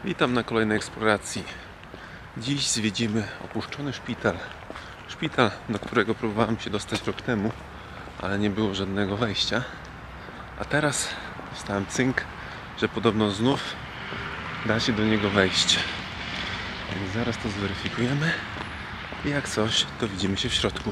Witam na kolejnej eksploracji. Dziś zwiedzimy opuszczony szpital. Szpital, do którego próbowałem się dostać rok temu, ale nie było żadnego wejścia. A teraz dostałem cynk, że podobno znów da się do niego wejść. Więc zaraz to zweryfikujemy i jak coś, to widzimy się w środku.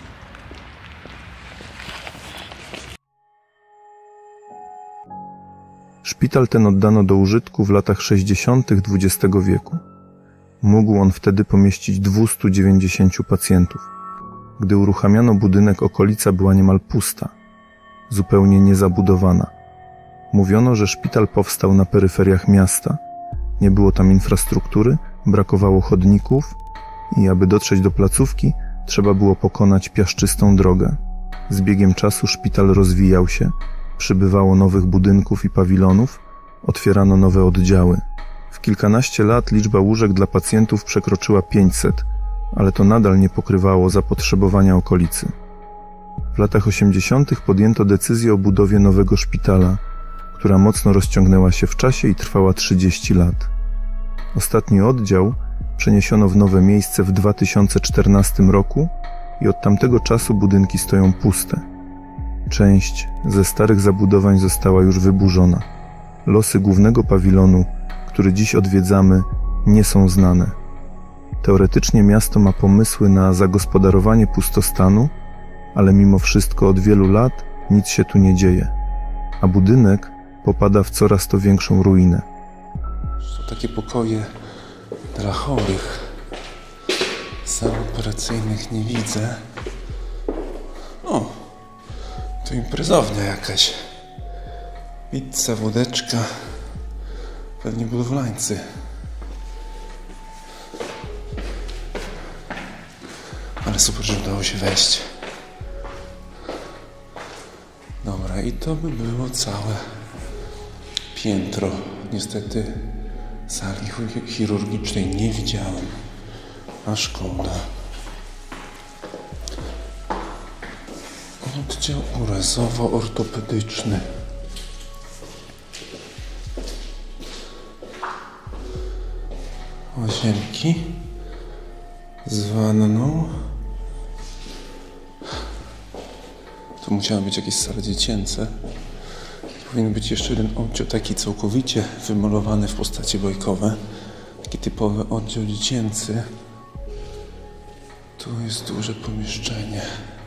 Szpital ten oddano do użytku w latach 60. XX wieku. Mógł on wtedy pomieścić 290 pacjentów. Gdy uruchamiano budynek, okolica była niemal pusta, zupełnie niezabudowana. Mówiono, że szpital powstał na peryferiach miasta. Nie było tam infrastruktury, brakowało chodników i aby dotrzeć do placówki, trzeba było pokonać piaszczystą drogę. Z biegiem czasu szpital rozwijał się, przybywało nowych budynków i pawilonów, otwierano nowe oddziały. W kilkanaście lat liczba łóżek dla pacjentów przekroczyła 500, ale to nadal nie pokrywało zapotrzebowania okolicy. W latach 80. podjęto decyzję o budowie nowego szpitala, która mocno rozciągnęła się w czasie i trwała 30 lat. Ostatni oddział przeniesiono w nowe miejsce w 2014 roku i od tamtego czasu budynki stoją puste. Część ze starych zabudowań została już wyburzona. Losy głównego pawilonu, który dziś odwiedzamy, nie są znane. Teoretycznie miasto ma pomysły na zagospodarowanie pustostanu, ale mimo wszystko od wielu lat nic się tu nie dzieje, a budynek popada w coraz to większą ruinę. To takie pokoje dla chorych. Sal operacyjnych nie widzę. O, to imprezownia jakaś. Pizza, wódeczka. Pewnie budowlańcy. Ale super, że udało się wejść. Dobra, i to by było całe piętro. Niestety sali chirurgicznej nie widziałem. A szkoda. Oddział urazowo-ortopedyczny. Łazienki z wanną. Tu musiały być jakieś sale dziecięce. Powinien być jeszcze jeden oddział taki całkowicie wymalowany w postacie bajkowe. Taki typowy oddział dziecięcy. Tu jest duże pomieszczenie.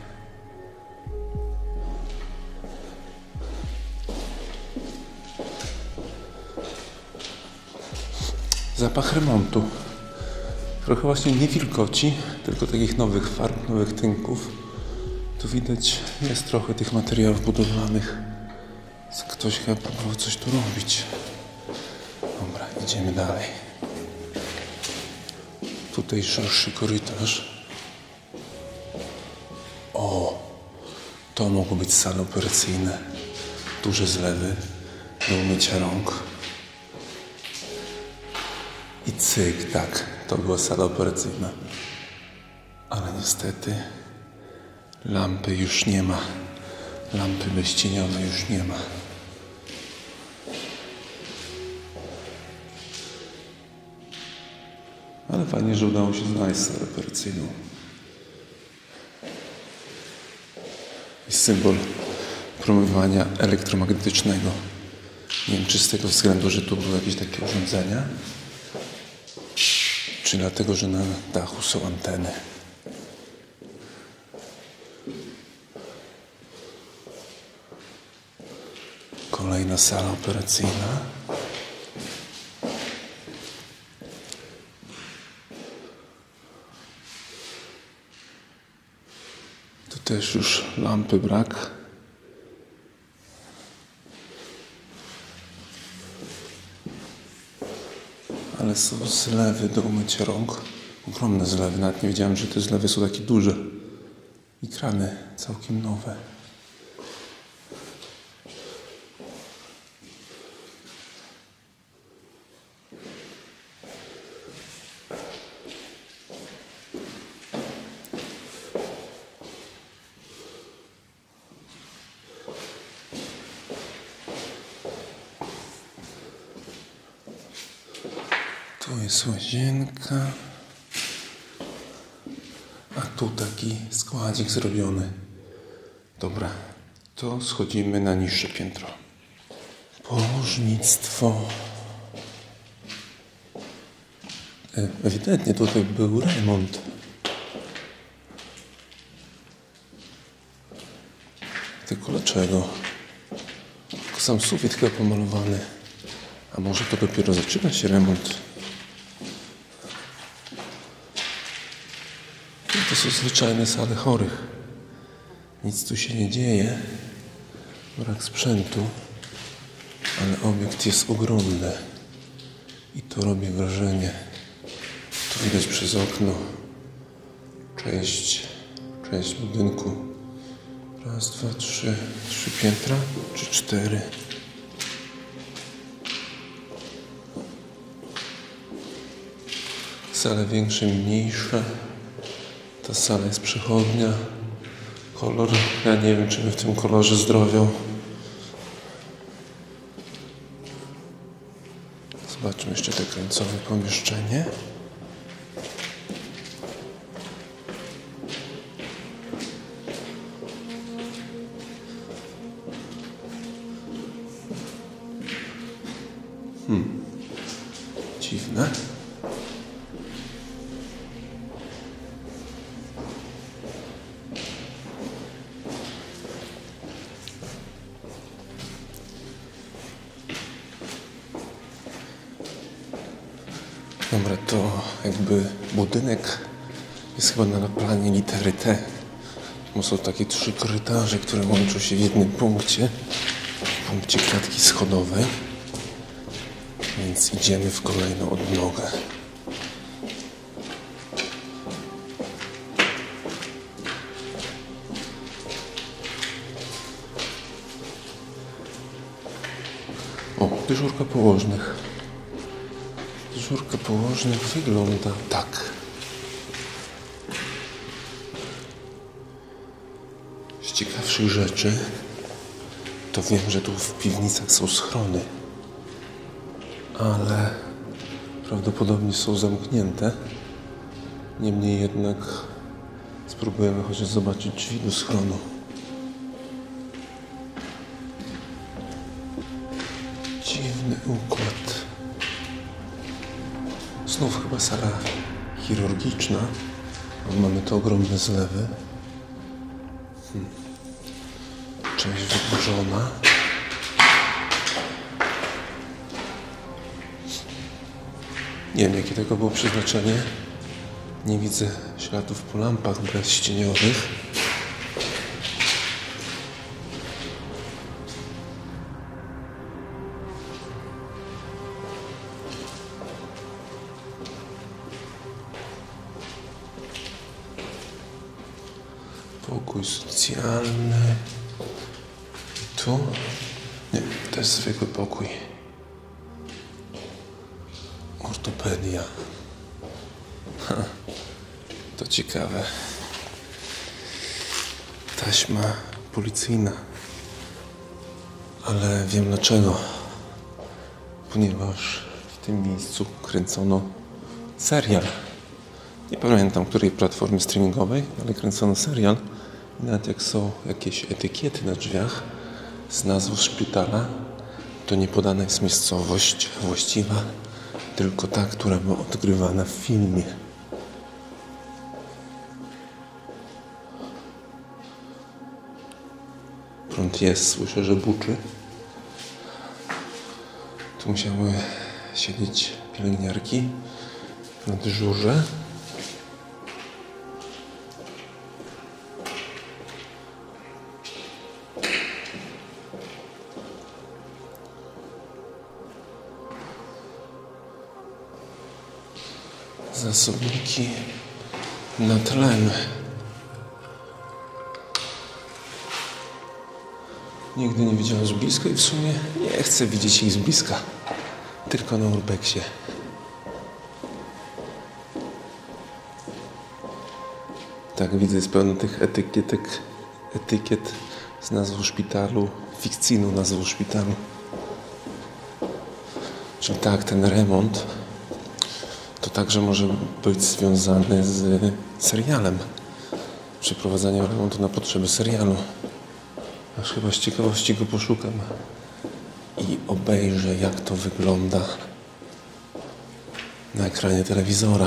Zapach remontu. Trochę właśnie nie wilgoci, tylko takich nowych farb, nowych tynków. Tu widać, jest trochę tych materiałów budowlanych. Ktoś chyba próbował coś tu robić. Dobra, idziemy dalej. Tutaj szerszy korytarz. O, to mogły być sale operacyjne. Duże zlewy do umycia rąk. I cyk, tak, to była sala operacyjna. Ale niestety lampy już nie ma. Lampy bezcieniowe już nie ma. Ale fajnie, że udało się znaleźć salę operacyjną. I symbol promowania elektromagnetycznego. Nie wiem, czy z tego względu, że tu były jakieś takie urządzenia, czy dlatego, że na dachu są anteny. Kolejna sala operacyjna. Tu też już lampy brak. Ale są zlewy do umycia rąk. Ogromne zlewy. Nawet nie wiedziałem, że te zlewy są takie duże. I krany całkiem nowe. Tu jest łazienka. A tu taki składzik zrobiony. Dobra, to schodzimy na niższe piętro. Położnictwo. Ewidentnie tutaj był remont. Tylko dlaczego? Tylko sam sufit chyba pomalowany. A może to dopiero zaczyna się remont? To są zwyczajne sale chorych. Nic tu się nie dzieje. Brak sprzętu. Ale obiekt jest ogromny. I to robi wrażenie. Tu widać przez okno część budynku. Raz, dwa, trzy piętra, czy 4. Sale większe, mniejsze. Ta sala jest przechodnia. Kolor, ja nie wiem, czy my w tym kolorze zdrowią. Zobaczmy jeszcze te końcowe pomieszczenie. Dziwne. Dobra, to jakby budynek jest chyba na planie litery T. Bo są takie 3 korytarze, które łączą się w jednym punkcie. W punkcie klatki schodowej. Więc idziemy w kolejną odnogę. O, dyżurka położnych. Dyżurka położnych wygląda tak. Z ciekawszych rzeczy to wiem, że tu w piwnicach są schrony. Ale prawdopodobnie są zamknięte. Niemniej jednak spróbujemy chociaż zobaczyć drzwi do schronu. Dziwny układ. Znów chyba sala chirurgiczna. Mamy te ogromne zlewy. Część wyburzona. Nie wiem, jakie tego było przeznaczenie. Nie widzę śladów po lampach bezścieniowych. Pokój socjalny. I tu? Nie, to jest zwykły pokój. Ortopedia. To ciekawe. Taśma policyjna. Ale wiem dlaczego. Ponieważ w tym miejscu kręcono serial. Nie pamiętam, której platformy streamingowej, ale kręcono serial. I nawet jak są jakieś etykiety na drzwiach z nazwą szpitala, to nie podana jest miejscowość właściwa, tylko ta, która była odgrywana w filmie. Prąd jest, słyszę, że buczy. Tu musiały siedzieć pielęgniarki na dyżurze. Zasobniki na tlen. Nigdy nie widziałem z bliska i w sumie nie chcę widzieć ich z bliska. Tylko na urbexie. Tak, widzę, jest pełno tych etykiet z nazwą szpitalu, fikcyjną nazwą szpitalu. Czyli tak, ten remont także może być związany z serialem. Przeprowadzaniem remontu na potrzeby serialu. Aż chyba z ciekawości go poszukam i obejrzę, jak to wygląda na ekranie telewizora.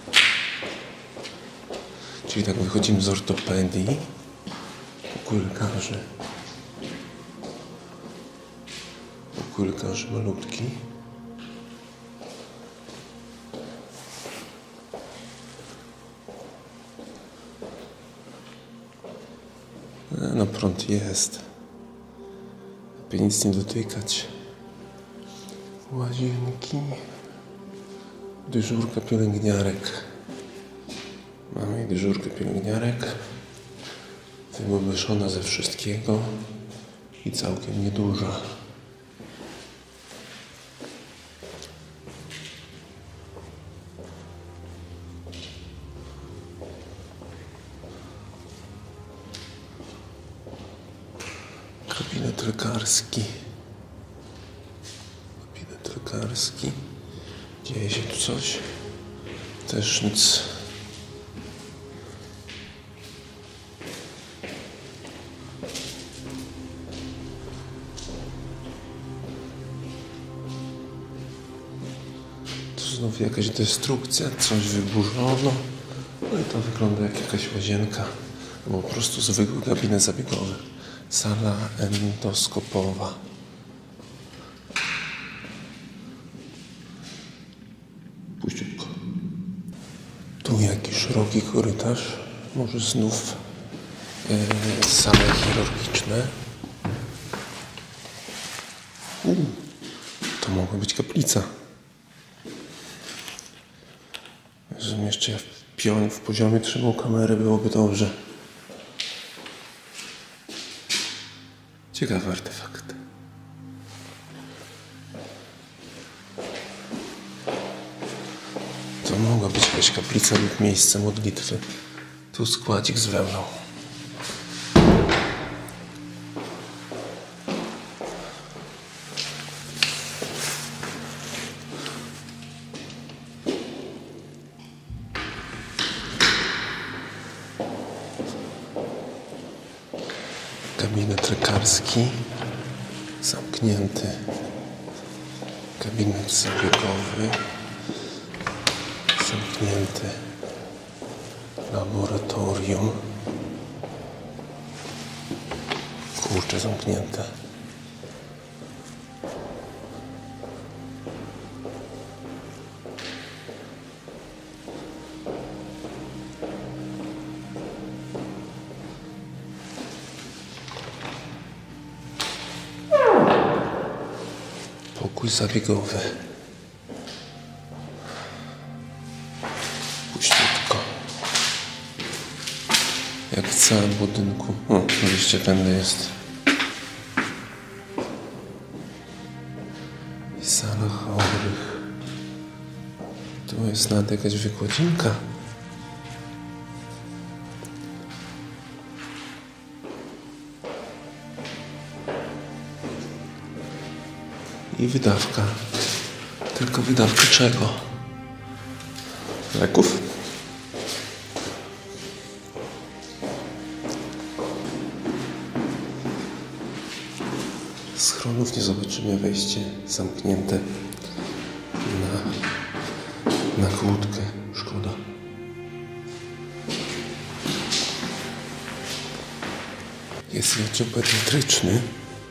Czyli tak wychodzimy z ortopedii, ukólkarzy malutki. No prąd jest. Lepiej nic nie dotykać. Łazienki. Dyżurka pielęgniarek. Mamy dyżurkę pielęgniarek. Wymuszona ze wszystkiego i całkiem nieduża. Gabinet lekarski. Dzieje się tu coś? Też nic. Tu znów jakaś destrukcja, coś wyburzono. No i to wygląda jak jakaś łazienka. Albo po prostu zwykły gabinet zabiegowy. Sala endoskopowa. Puściutko. Tu jakiś szeroki korytarz. Może znów sale chirurgiczne. To mogła być kaplica. Żebym jeszcze w poziomie trzymał kamerę, byłoby dobrze. Ciekawy artefakt. To mogła być jakaś kaplica lub miejsce modlitwy. Tu składzik z wełną. Gabinet lekarski zamknięty. Gabinet zabiegowy zamknięty. Laboratorium. Kurczę, zamknięte. Pokój zabiegowy. Puściutko. Jak w całym budynku. O, oczywiście tędy jest. I sala chorych. Tu jest nawet jakaś wykładzinka. I wydawka. Tylko wydawka czego? Leków? Schronów nie zobaczymy, wejście zamknięte na kłódkę. Szkoda. Jest oddział pediatryczny.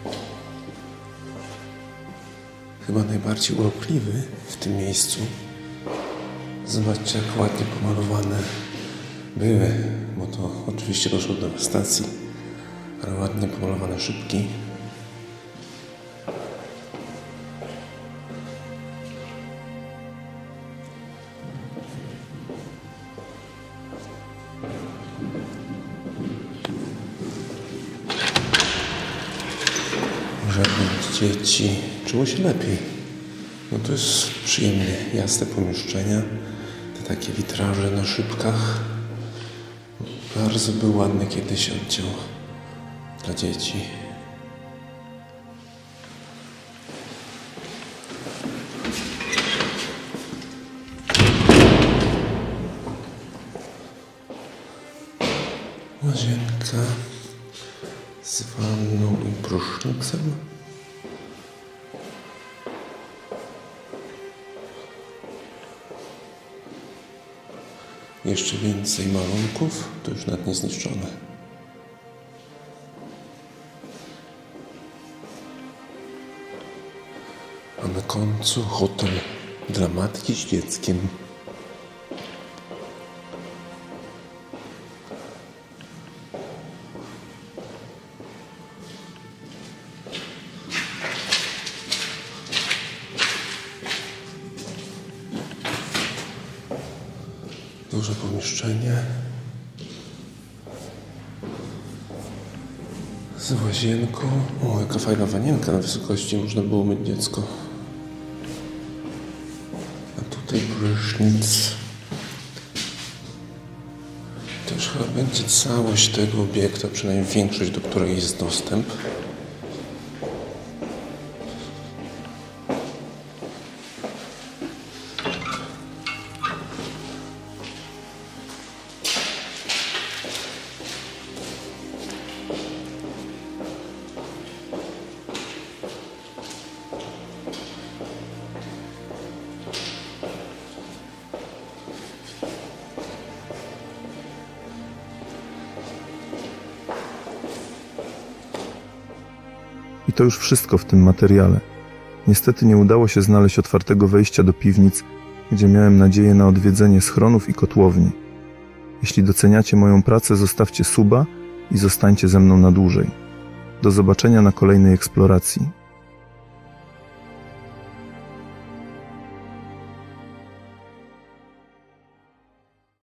Chyba najbardziej urokliwy w tym miejscu. Zobaczcie, jak ładnie pomalowane były, bo to oczywiście doszło do dewastacji, ale ładnie pomalowane szybki. Żadnych dzieci czuło się lepiej. No to jest przyjemnie jasne pomieszczenia. Te takie witraże na szybkach. Bardzo był ładny kiedyś oddział dla dzieci. Łazienka z wanną i prysznicem. Jeszcze więcej malunków, to już nawet nie zniszczone. A na końcu hotel dla matki z dzieckiem. Duże pomieszczenie z łazienką. O, jaka fajna wanienka na wysokości, można było myć dziecko. A tutaj prysznic. To już chyba będzie całość tego obiektu, przynajmniej większość, do której jest dostęp. I to już wszystko w tym materiale. Niestety nie udało się znaleźć otwartego wejścia do piwnic, gdzie miałem nadzieję na odwiedzenie schronów i kotłowni. Jeśli doceniacie moją pracę, zostawcie suba i zostańcie ze mną na dłużej. Do zobaczenia na kolejnej eksploracji.